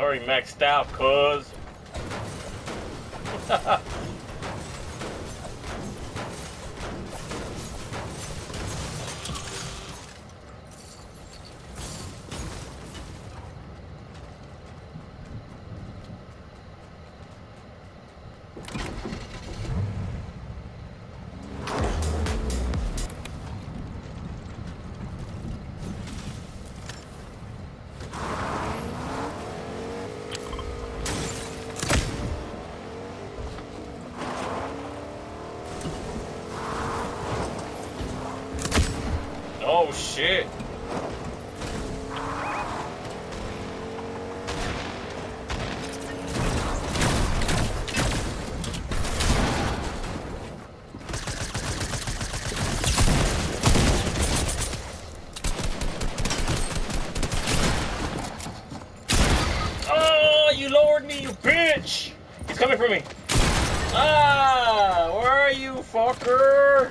already maxed out, cuz. Oh shit. Oh, you lowered me, you bitch! He's coming for me. Ah, where are you, fucker?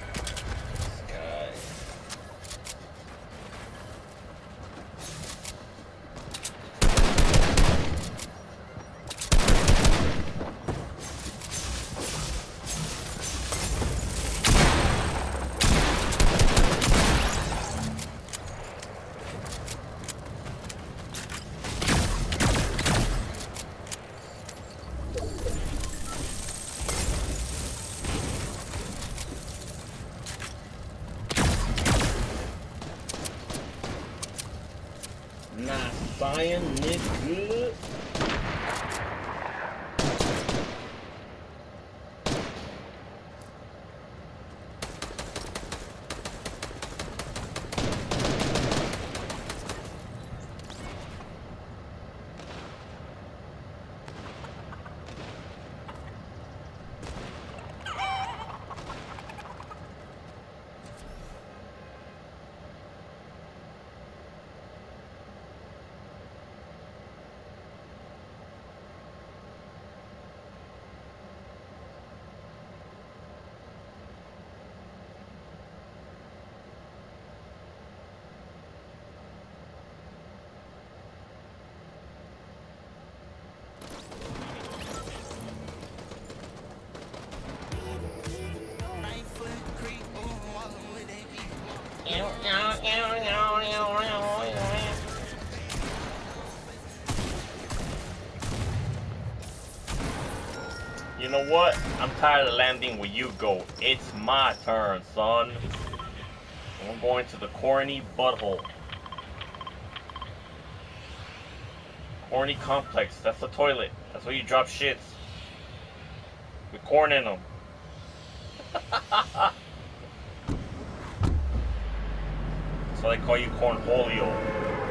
Not buying nigga. You know what? I'm tired of landing where you go. It's my turn, son. I'm going to the corny butthole. Corny complex. That's the toilet. That's where you drop shits. With corn in them. So they call you Cornholio.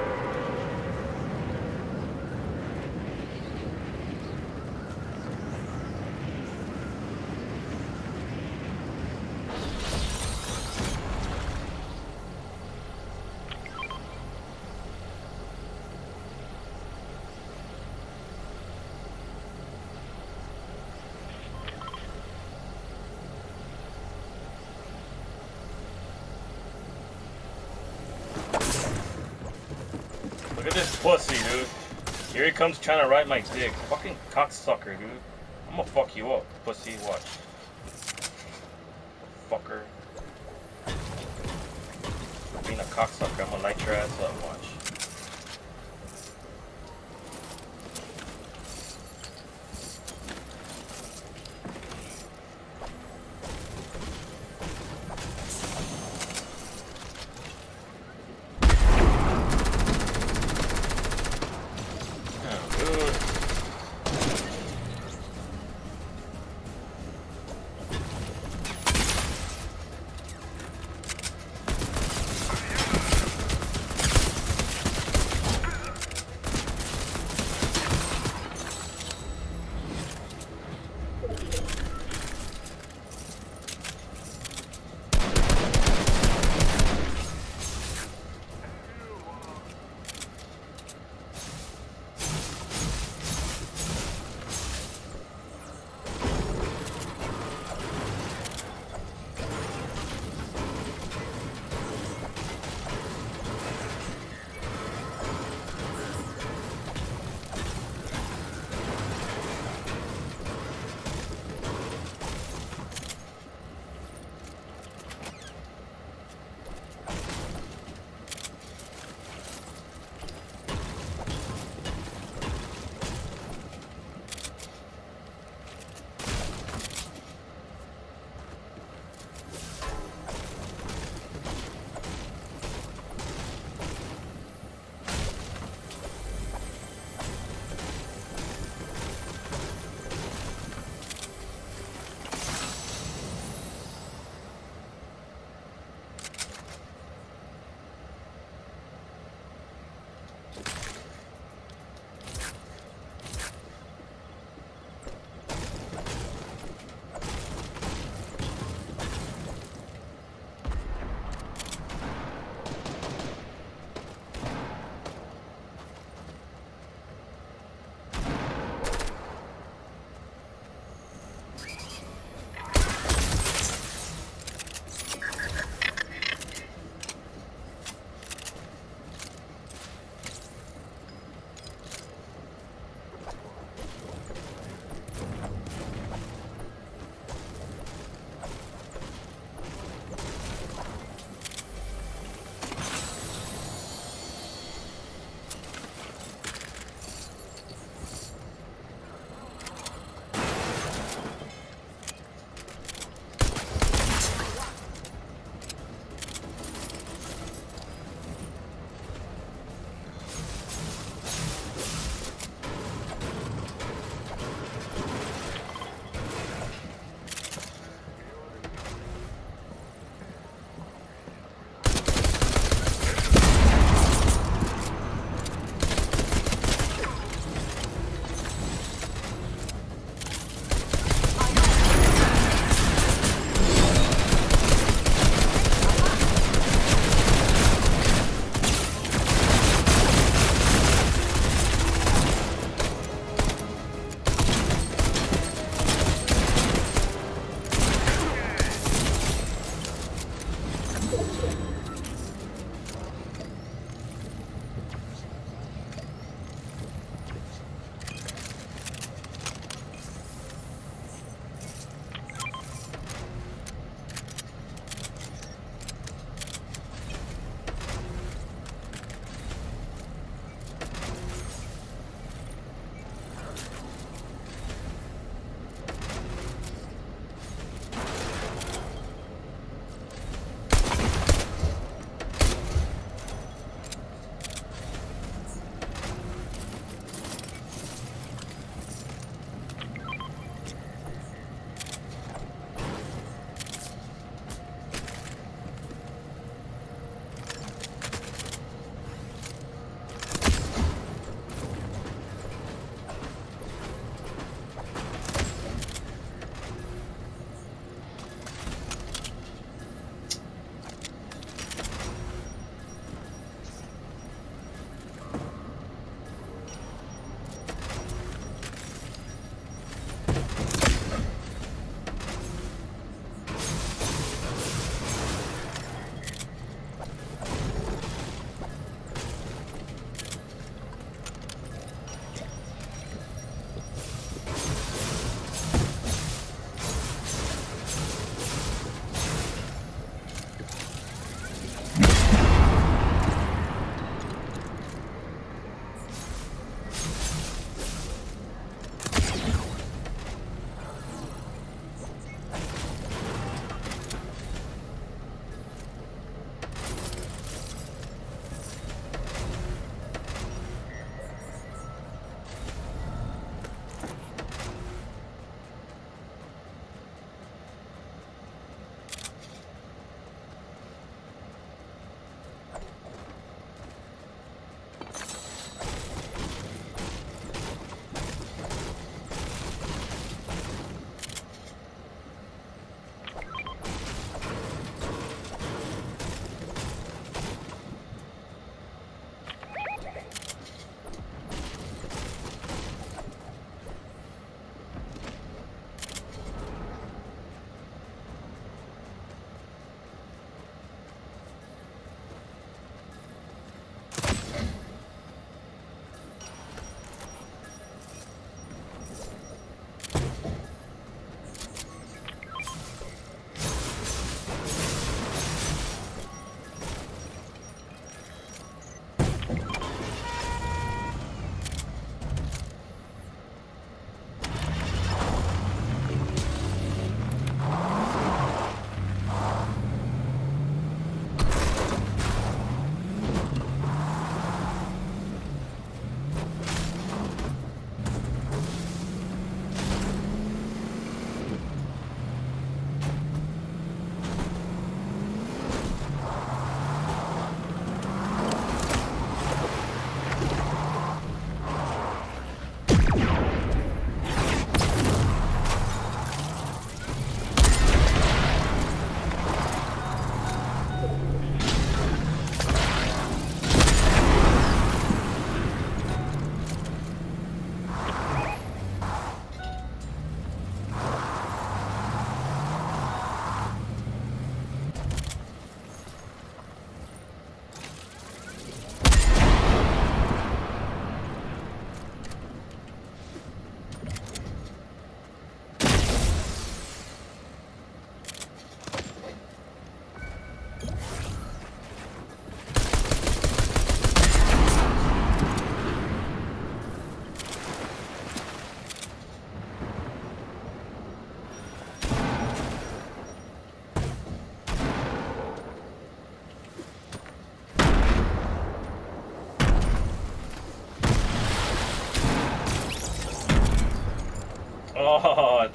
Look at this pussy, dude. Here he comes trying to ride my dick. Fucking cocksucker, dude. I'm gonna fuck you up, pussy. Watch. Fucker. Being a cocksucker, I'm gonna light your ass up. Watch.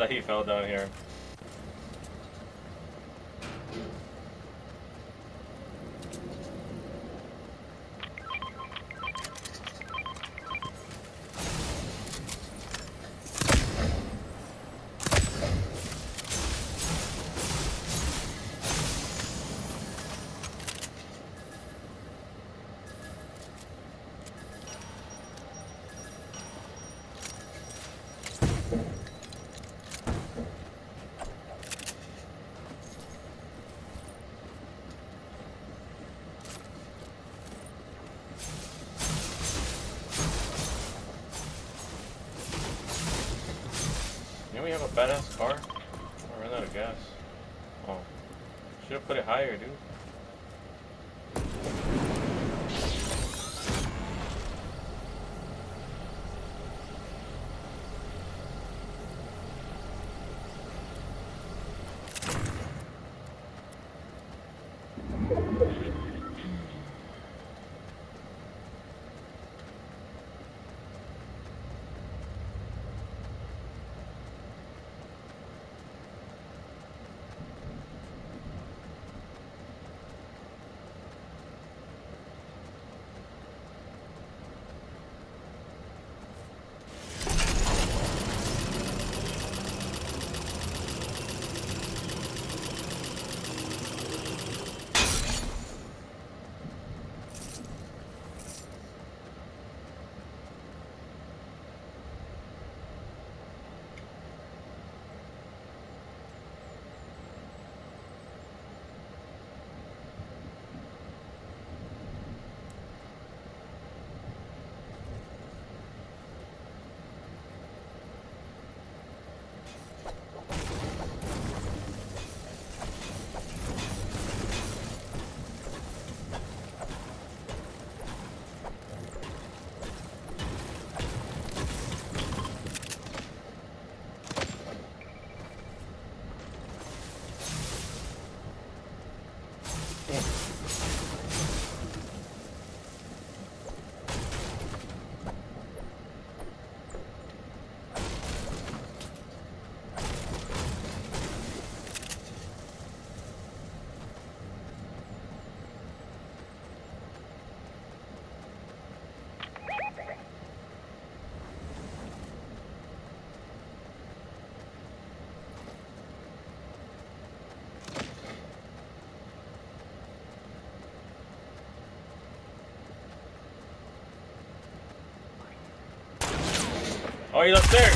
thought he fell down here. Didn't we have a badass car? I ran out of gas. Oh. Should have put it higher, dude. Oh, he's upstairs.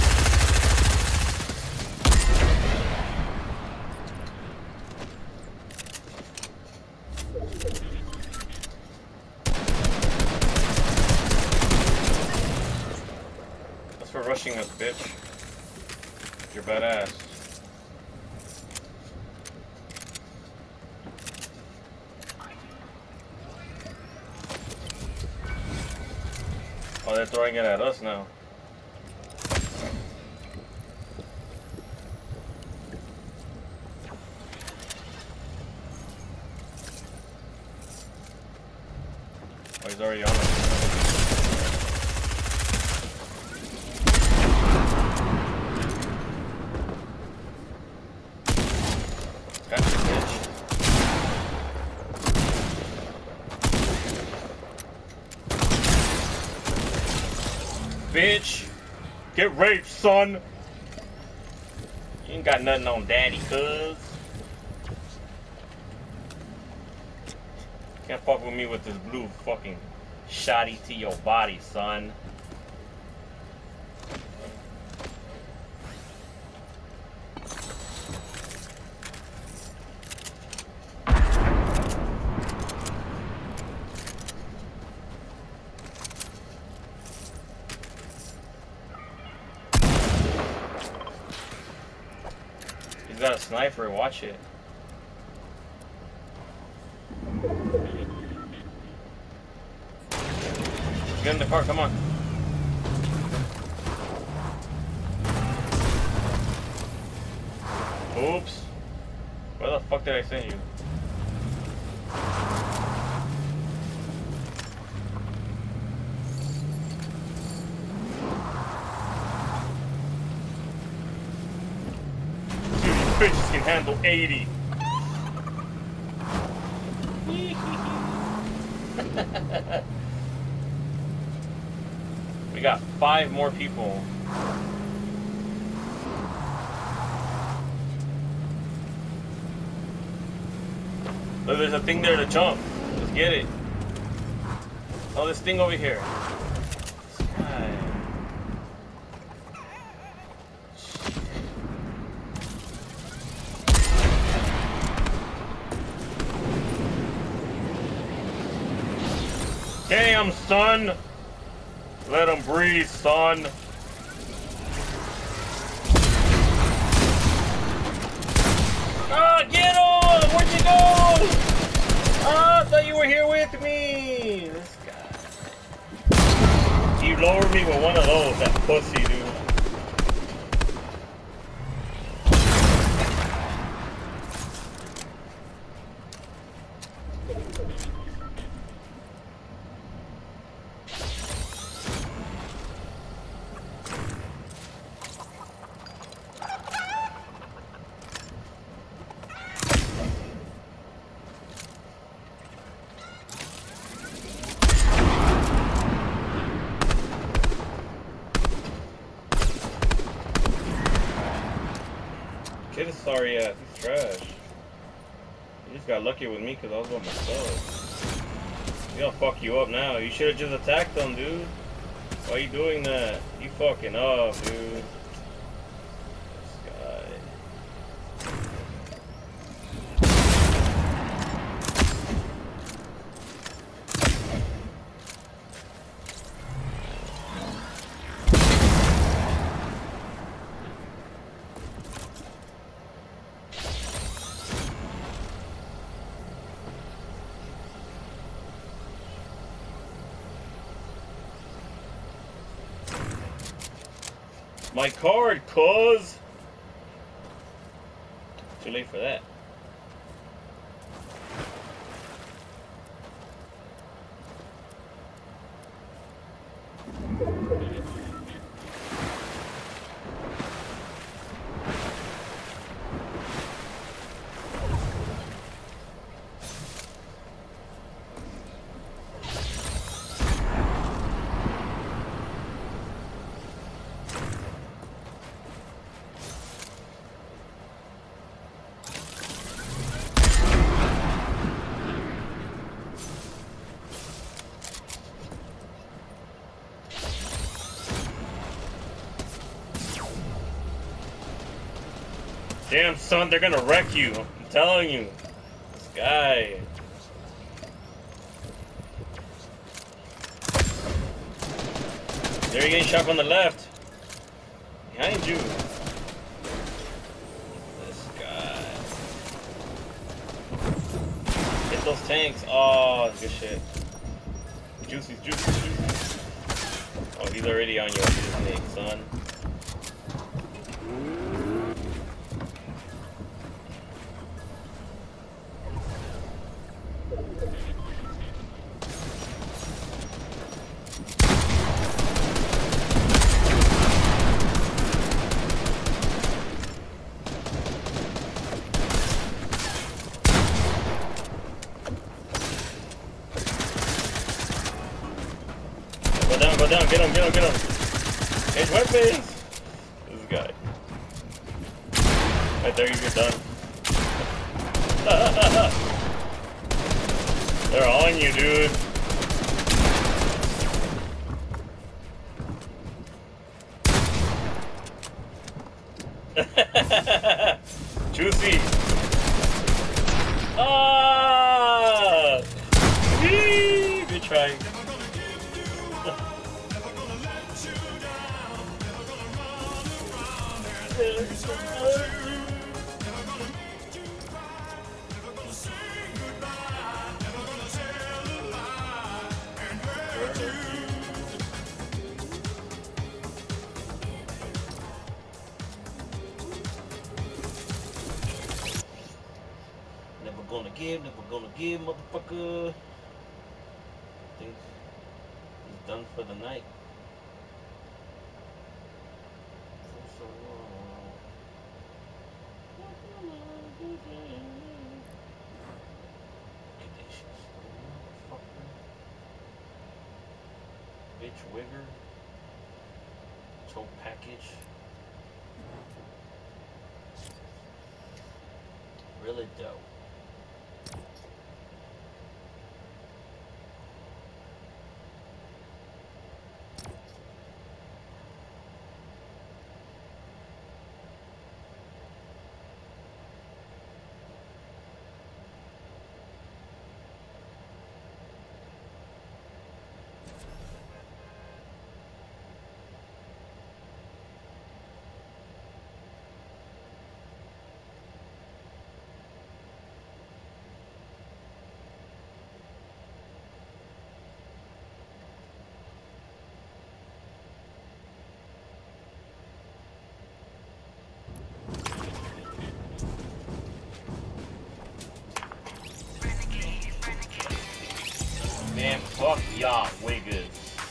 That's for rushing us, bitch. You're badass. Oh, they're throwing it at us now. Oh, he's already on it. Gotcha, bitch. Bitch! Get raped, son! You ain't got nothing on daddy, cuz. Can't fuck with me with this blue fucking shotty to your body, son. He's got a sniper, watch it. Get in the car, come on. Oops. Where the fuck did I send you? handle 80. We got 5 more people. Look, there's a thing there to jump. Let's get it. Oh, this thing over here. This guy. Damn, son. Let him breathe, son. Ah, get him! Where'd you go? Ah, I thought you were here with me. This guy. He lowered me with one of those, that pussy, dude. Kid is sorry ass, he's trash. He just got lucky with me because I was by myself. He's gonna fuck you up now. You should have just attacked him, dude. Why are you doing that? You fucking up, dude. This guy. My card, cuz! Too late for that. Damn, son, they're gonna wreck you. I'm telling you. This guy. They're getting shot from the left. Behind you. This guy. Hit those tanks. Oh, good shit. Juicy, juicy, juicy. Oh, he's already on your snake, son. Go down, get him, get him, get him. Change weapons! This guy. Right there, you're done. They're on you, dude. Juicy. Ah! Good try. Never gonna give, motherfucker. I think he's done for the night. So long. bitch wigger. Choke package. Really dope. Man, fuck y'all, wiggers.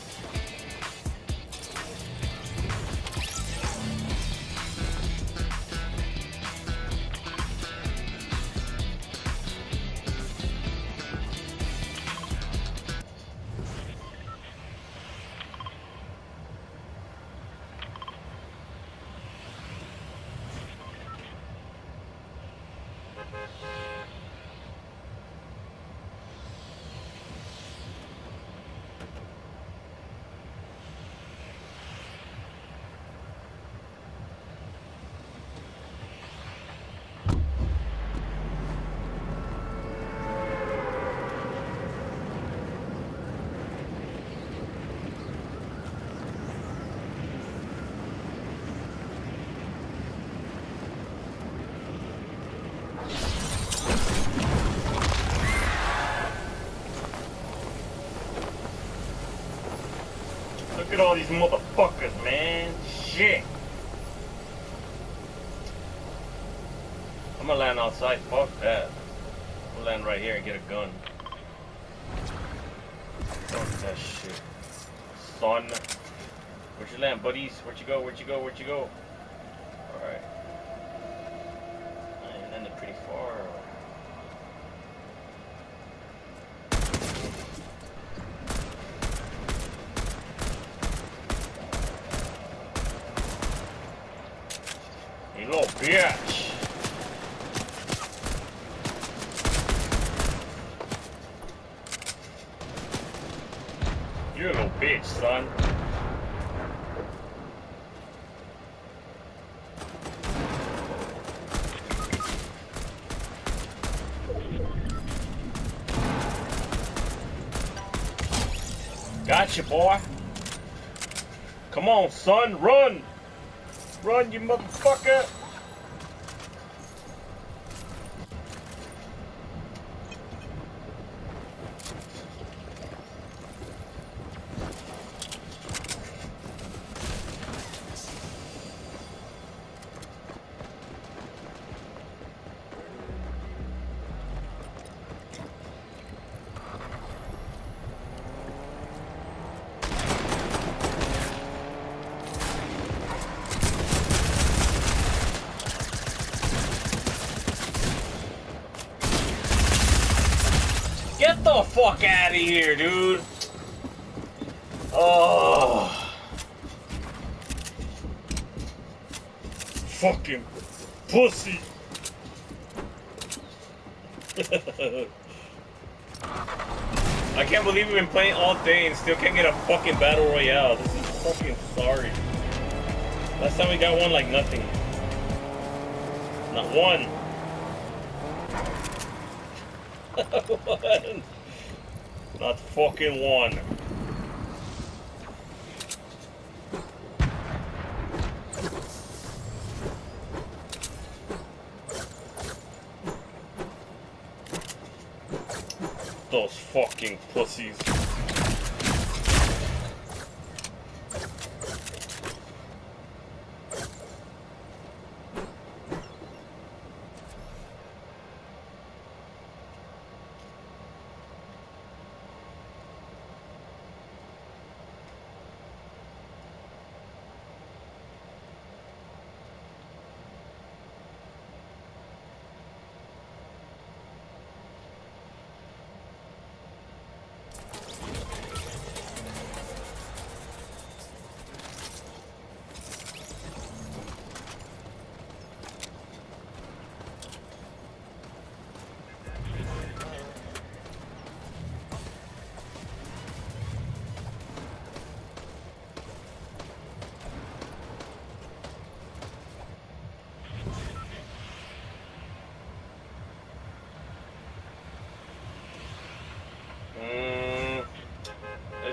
Look at all these motherfuckers, man. Shit. I'm gonna land outside. Fuck that. I'm gonna land right here and get a gun. Fuck that shit. Son. Where'd you land, buddies? Where'd you go? Where'd you go? Where'd you go? Alright. I landed pretty far. You little bitch. You're a little bitch, son. Gotcha, boy. Come on, son, run! Run, you motherfucker! Get the fuck out of here, dude! Oh, fucking pussy! I can't believe we've been playing all day and still can't get a fucking battle royale. This is fucking sorry. Last time we got one like nothing. Not one. One. Not fucking one. Those fucking pussies.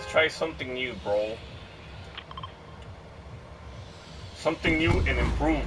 try something new, bro. Something new and improved.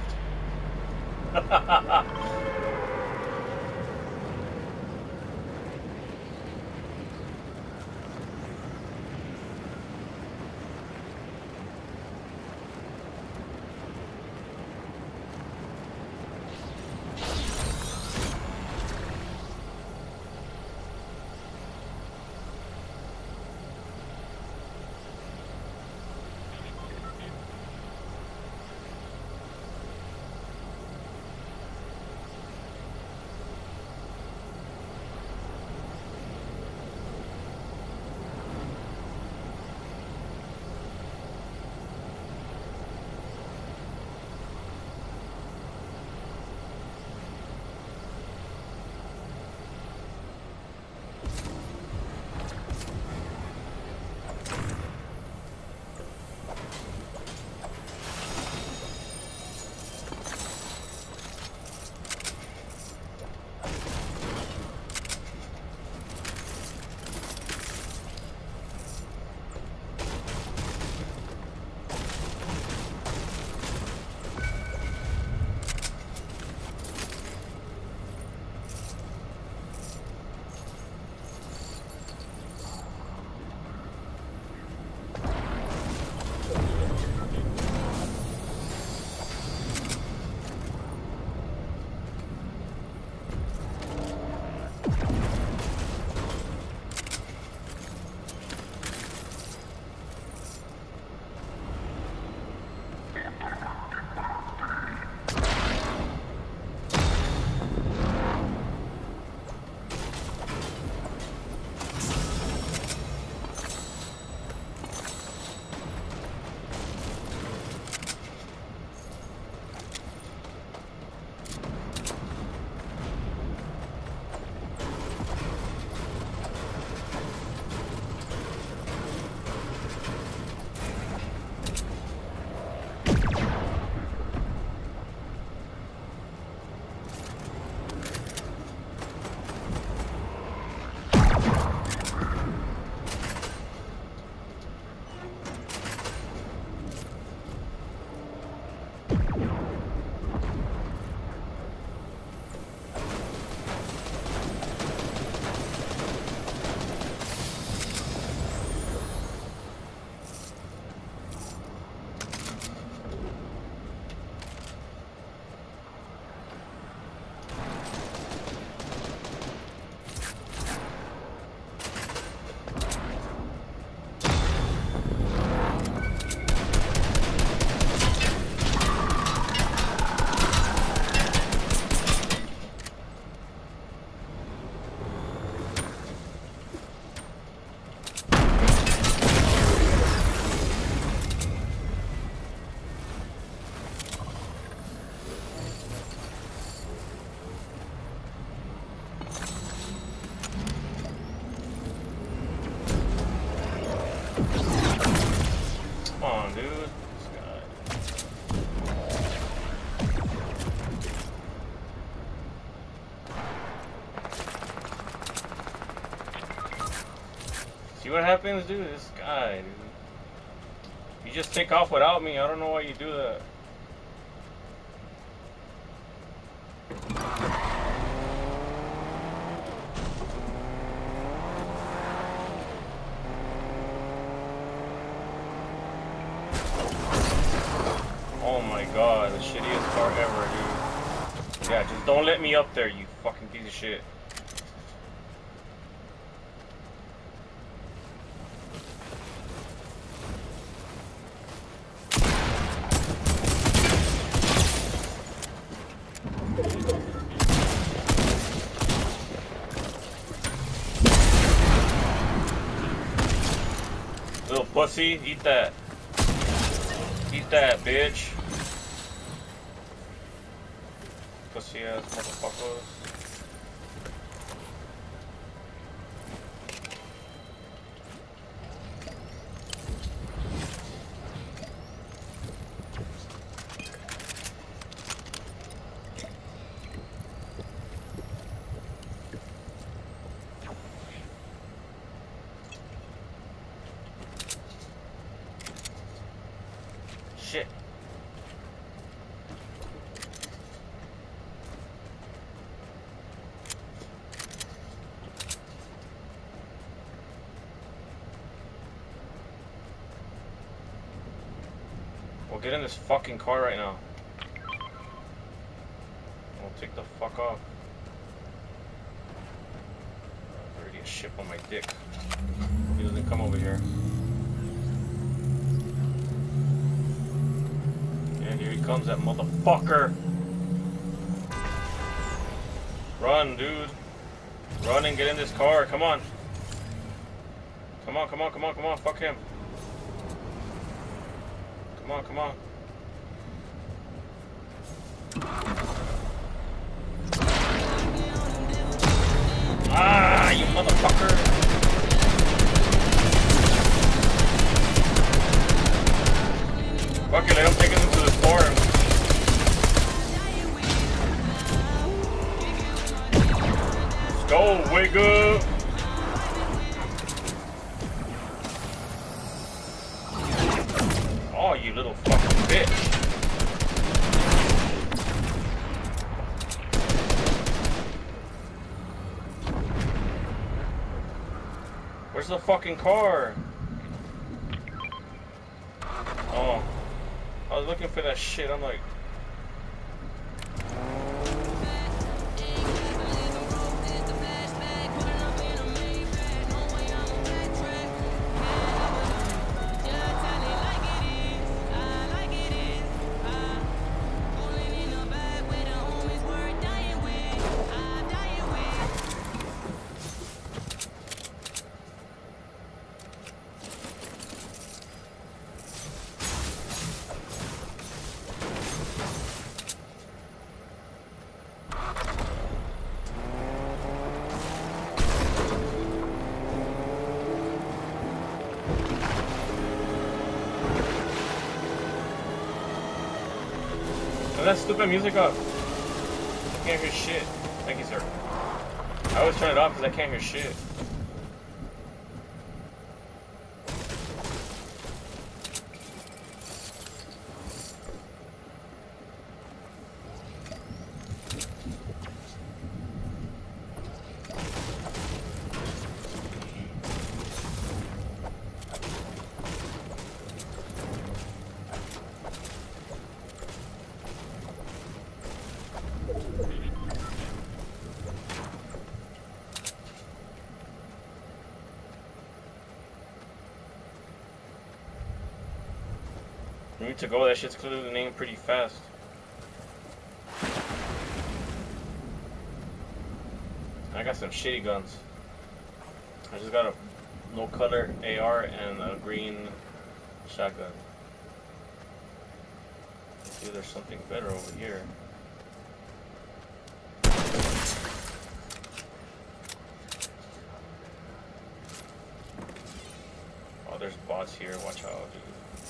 See what happens, dude? This guy, dude. You just take off without me. I don't know why you do that. Oh my god, the shittiest car ever, dude. Yeah, just don't let me up there, you fucking piece of shit. Little pussy, eat that. Eat that, bitch. Pussy ass motherfuckers. get in this fucking car right now. Oh, take the fuck off. There's already a ship on my dick. He doesn't come over here. Yeah, here he comes, that motherfucker. Run, dude. Run and get in this car. Come on. Come on, come on, come on, come on. Fuck him. Come on, come on. Ah, you motherfucker. Fuck it, let him take us into the storm. Let's go, wake up. Oh, you little fucking bitch. Where's the fucking car? Oh. I was looking for that shit. I'm like... Turn that stupid music up. I can't hear shit. Thank you, sir. I always turn it off because I can't hear shit. We need to go. That shit's clearly named pretty fast. I got some shitty guns. I just got a no color AR and a green shotgun. Let's see if there's something better over here. Oh, there's bots here. Watch out, dude.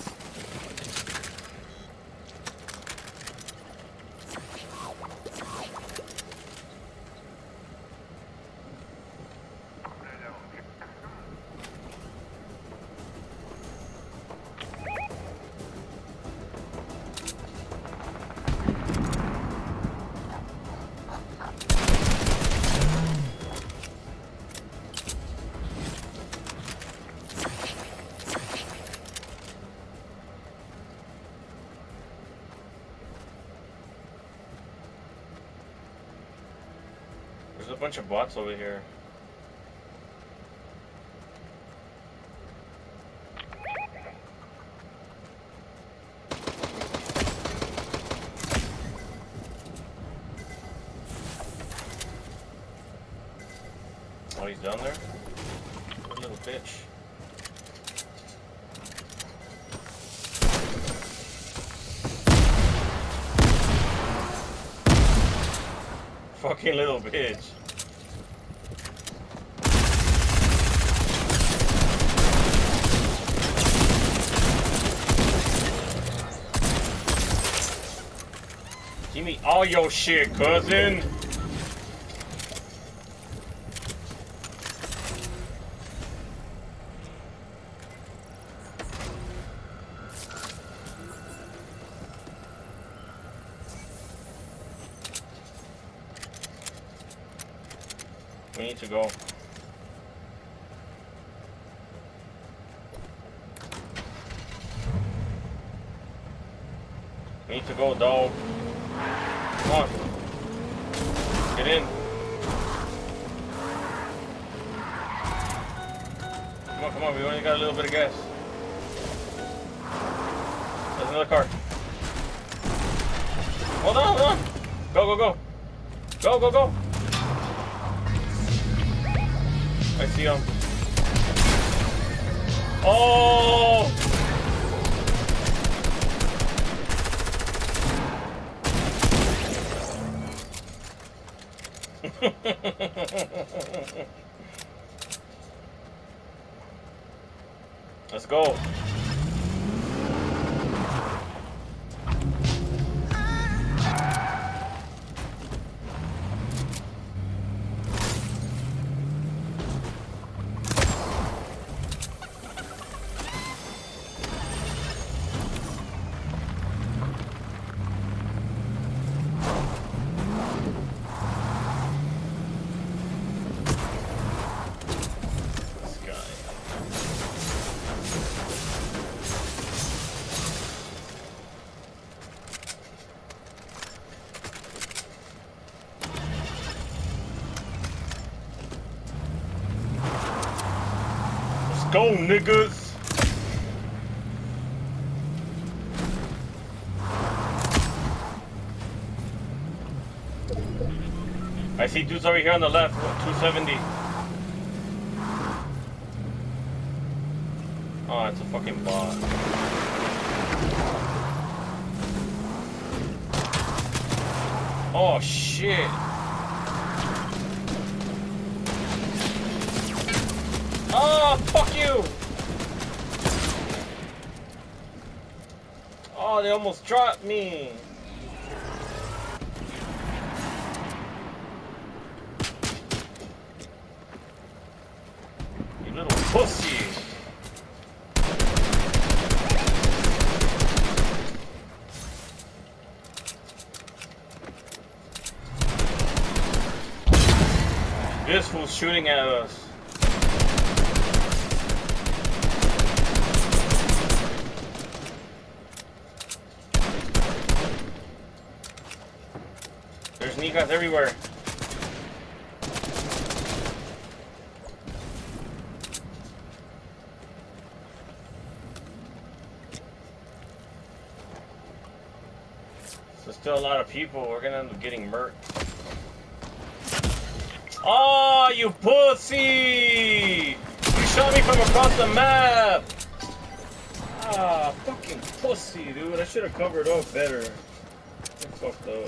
There's a bunch of bots over here. Oh, he's down there? What a little bitch. Fucking little bitch. Give me all your shit, cousin. We need to go. We need to go, dog. Come on. Get in. Come on, we only got a little bit of gas. There's another car. Hold on. Go. Go. I see him. Oh! Let's go. Go, niggas! I see dudes over here on the left, 270. Oh, it's a fucking bot. Oh, shit. Oh, fuck you! Oh, they almost dropped me. You little pussy. This fool's shooting at us. There's Nikas everywhere. There's still a lot of people. We're gonna end up getting murked. Oh, you pussy! You shot me from across the map! Ah, fucking pussy, dude. I should have covered up better. I fucked up.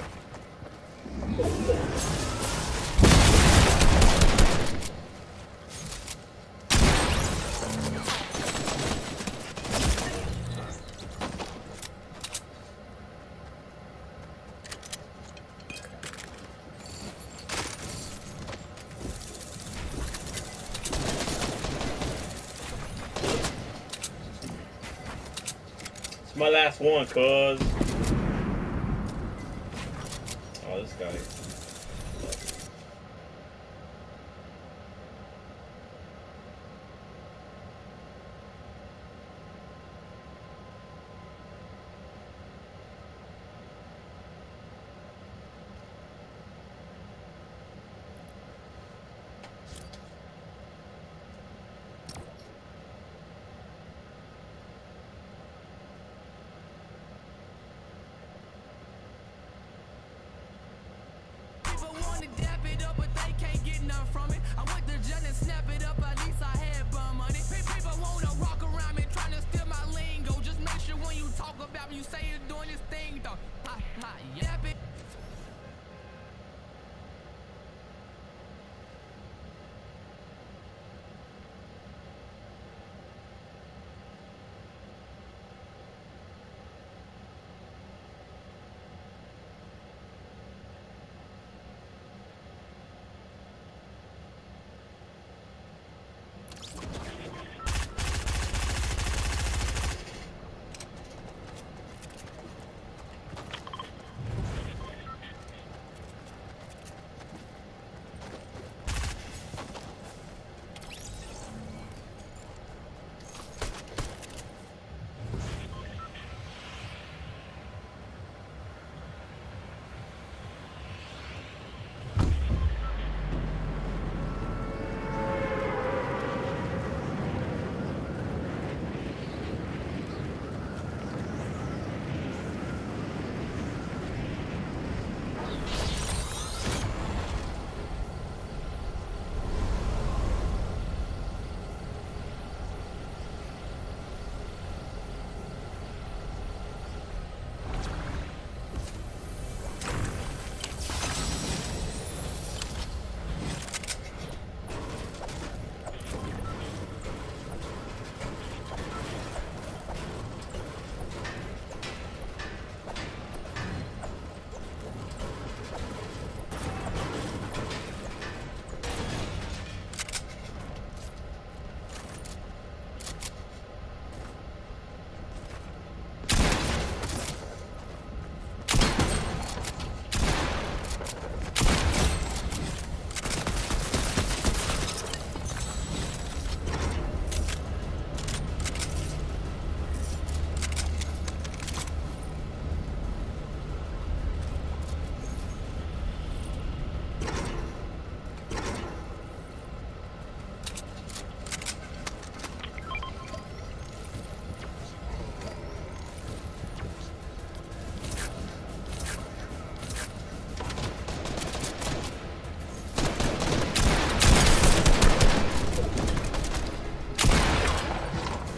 It's my last one, cuz. Oh, this guy.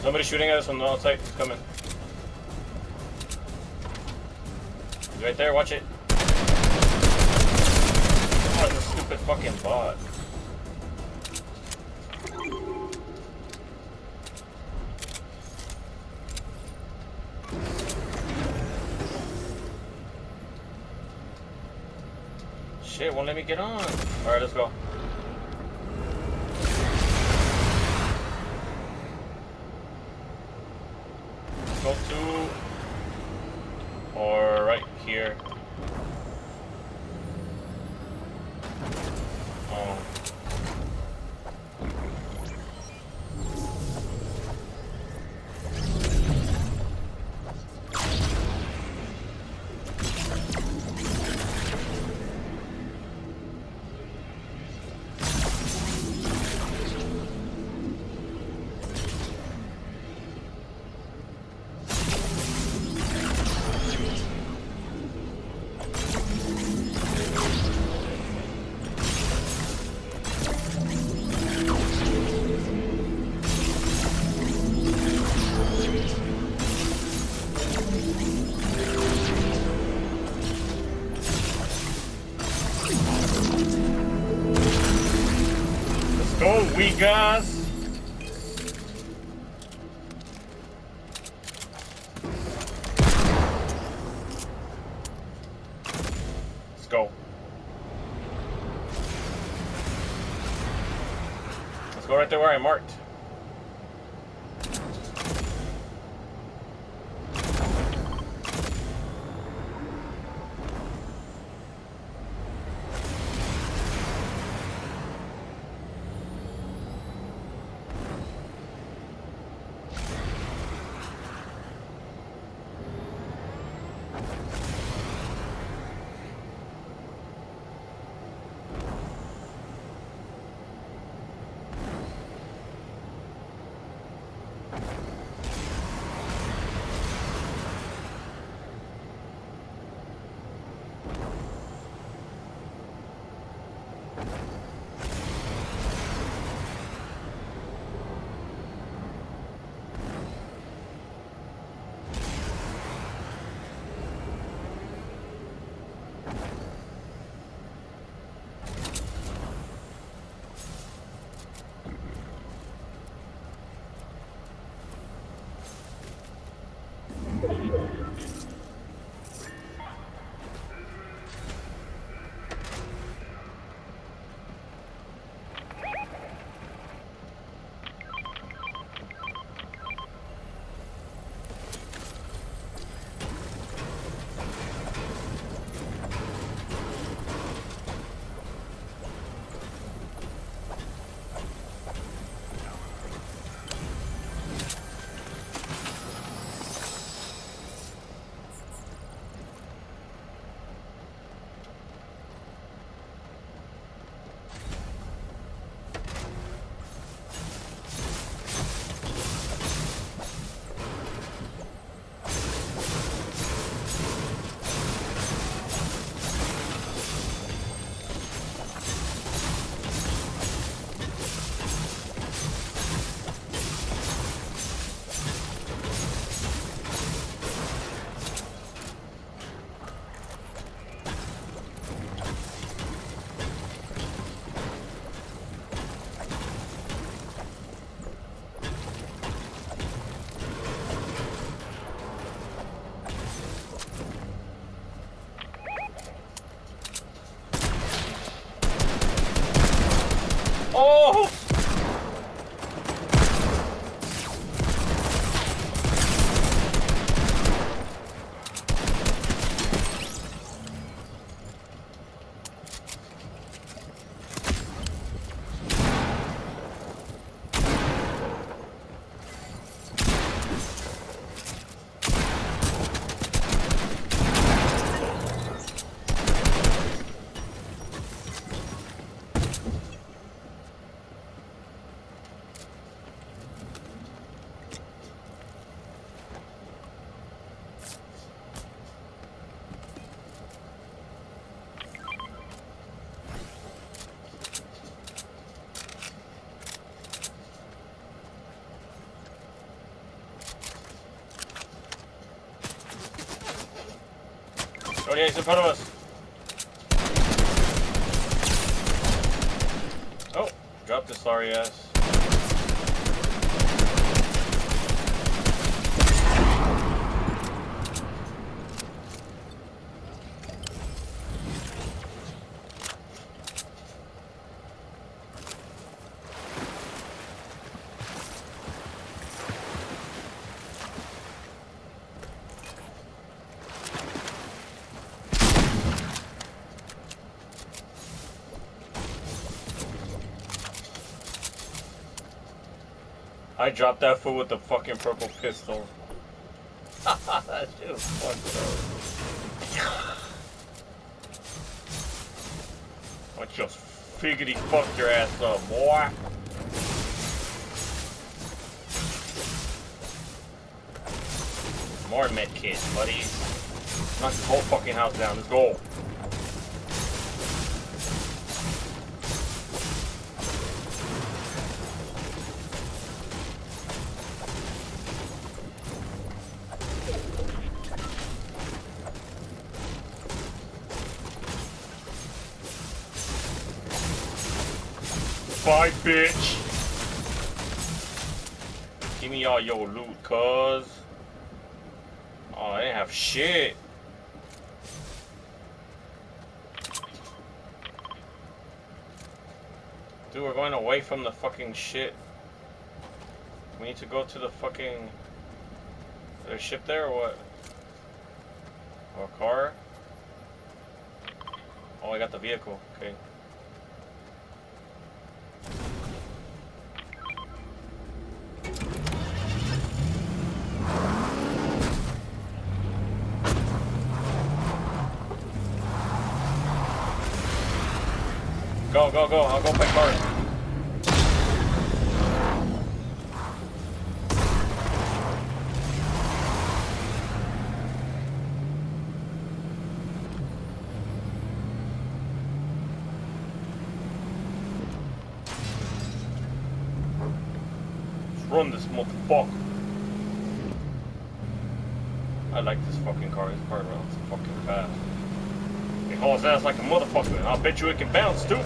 Somebody shooting at us from the outside. He's coming. He's right there. Watch it. Oh, it's a stupid fucking bot. Shit, won't let me get on. Alright, let's go. Let's go to... or right here. Oh. Go, we guys. Let's go. Let's go right there where I marked. Oh yeah, he's in front of us. Oh, dropped his sorry ass. I dropped that fool with the fucking purple pistol. That shit was fucked up. I just figured he fucked your ass up, boy. More med kits, buddy. Knock this whole fucking house down. Let's go. Bye, bitch. Give me all your loot, cuz. Oh, I didn't have shit. Dude, we're going away from the fucking shit. We need to go to the fucking... Is there a ship there or what? Or a car? Oh, I got the vehicle. Okay. Go, go, go. I'll go pick cars. Let's run this motherfucker. I like this fucking car. This car runs fucking fast. It hauls ass like a motherfucker, and I'll bet you it can bounce too.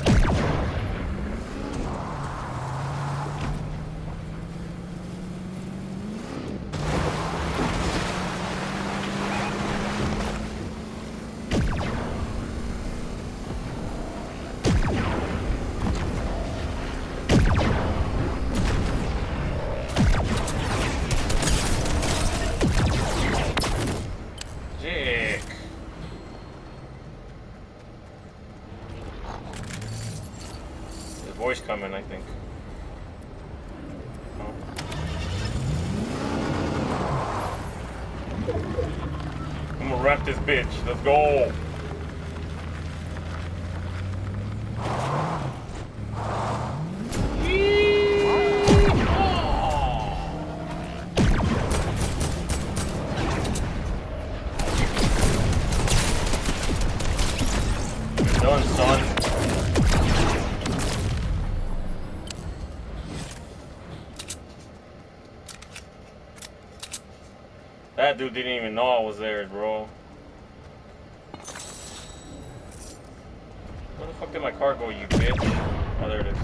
Voice coming, I think. Oh. I'm gonna wrap this bitch. Let's go. You're done, son. That dude didn't even know I was there, bro. Where the fuck did my car go, you bitch? Oh, there it is.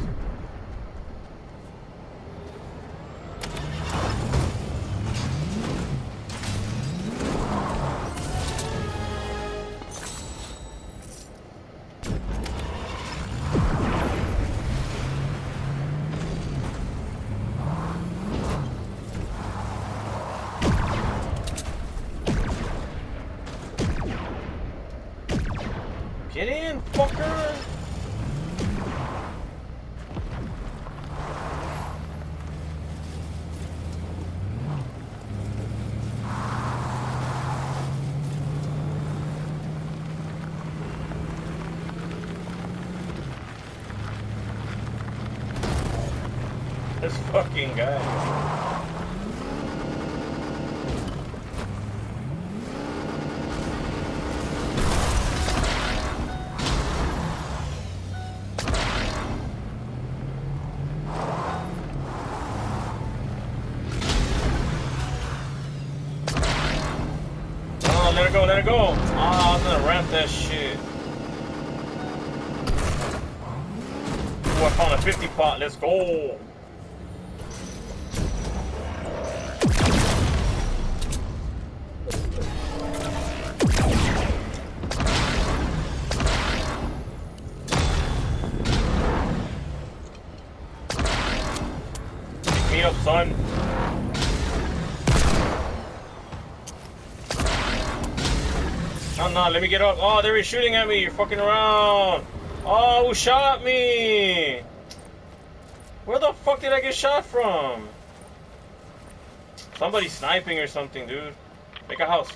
Get in, fucker! This fucking guy. let it go, let it go. Ah, I was gonna ramp that shit. Ooh, I found a 50 pot. Let's go. Pick me up, son. No, let me get up. Oh, they were shooting at me. You're fucking around. Oh, who shot me? Where the fuck did I get shot from? Somebody sniping or something, dude. Make a house.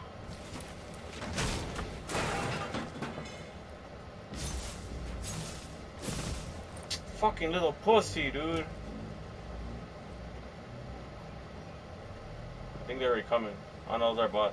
Fucking little pussy, dude. I think they're already coming. I know it's our boss.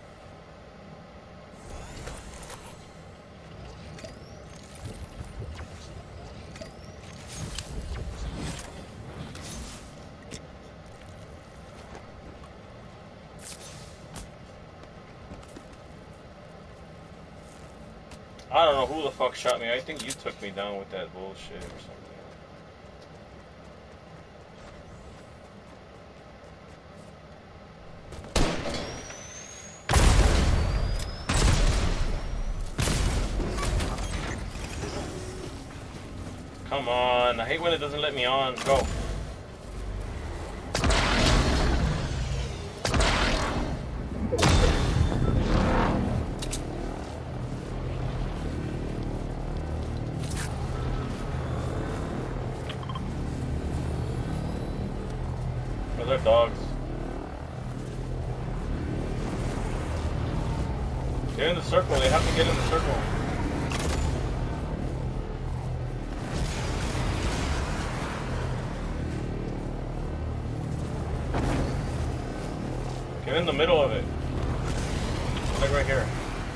I don't know who the fuck shot me. I think you took me down with that bullshit or something. Come on. I hate when it doesn't let me on. Go. They're dogs. They're in the circle. They have to get in the circle. Get in the middle of it. Like right here.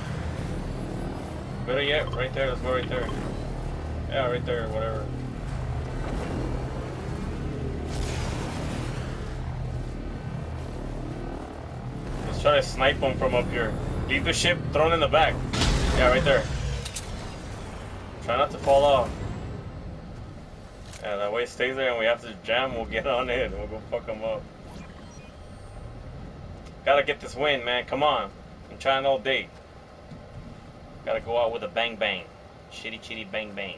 Better yet, right there. Let's go right there. Yeah, right there. Whatever. Try to snipe them from up here. Leave the ship thrown in the back. Yeah, right there. Try not to fall off. Yeah, that way it stays there and we have to jam. We'll get on it and we'll go fuck them up. Gotta get this win, man. Come on. I'm trying all day. Gotta go out with a bang bang. Chitty chitty bang bang.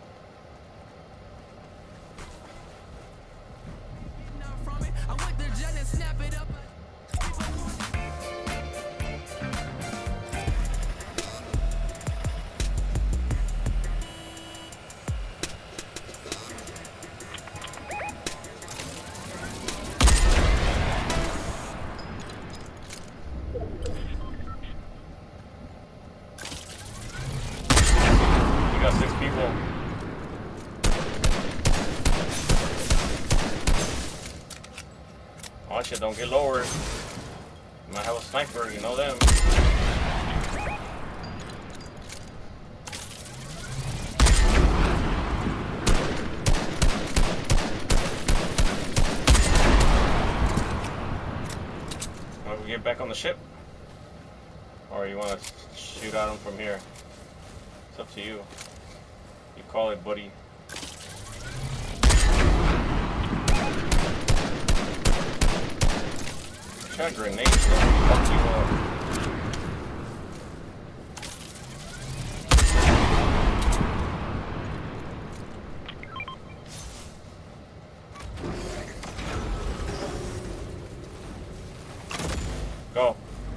Watch it, don't get lower. You might have a sniper, you know them. Want to get back on the ship? Or you want to shoot at them from here? It's up to you. You call it, buddy. Try grenades, fuck you up. Go.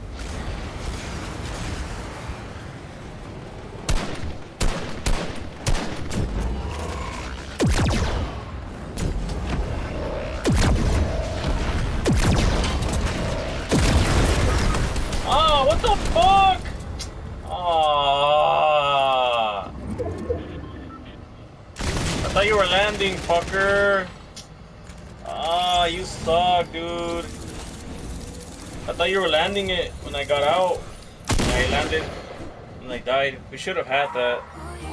Oh, what the fuck? Ah! I thought you were landing, fucker. Ah, you suck, dude. I thought you were landing it when I got out. I landed and I died. We should have had that.